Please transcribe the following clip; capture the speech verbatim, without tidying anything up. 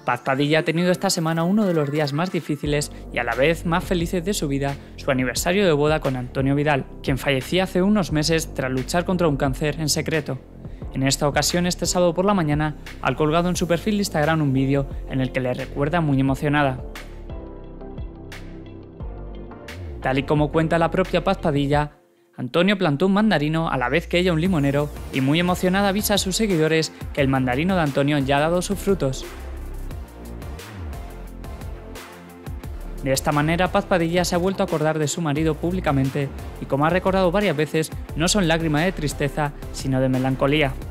Paz Padilla ha tenido esta semana uno de los días más difíciles y a la vez más felices de su vida, su aniversario de boda con Antonio Vidal, quien fallecía hace unos meses tras luchar contra un cáncer en secreto. En esta ocasión, este sábado por la mañana, ha colgado en su perfil de Instagram un vídeo en el que le recuerda muy emocionada. Tal y como cuenta la propia Paz Padilla, Antonio plantó un mandarino a la vez que ella un limonero y muy emocionada avisa a sus seguidores que el mandarino de Antonio ya ha dado sus frutos. De esta manera, Paz Padilla se ha vuelto a acordar de su marido públicamente y, como ha recordado varias veces, no son lágrimas de tristeza, sino de melancolía.